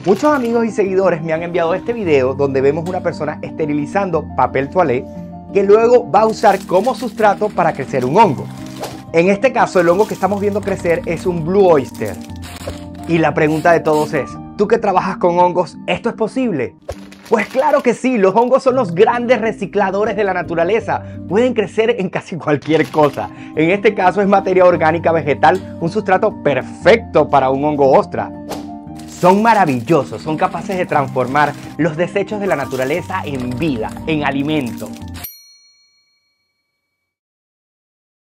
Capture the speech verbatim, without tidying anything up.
Muchos amigos y seguidores me han enviado este video donde vemos una persona esterilizando papel toalé que luego va a usar como sustrato para crecer un hongo. En este caso, el hongo que estamos viendo crecer es un Blue Oyster. Y la pregunta de todos es, ¿tú que trabajas con hongos, esto es posible? Pues claro que sí, los hongos son los grandes recicladores de la naturaleza. Pueden crecer en casi cualquier cosa. En este caso es materia orgánica vegetal, un sustrato perfecto para un hongo ostra. Son maravillosos, son capaces de transformar los desechos de la naturaleza en vida, en alimento.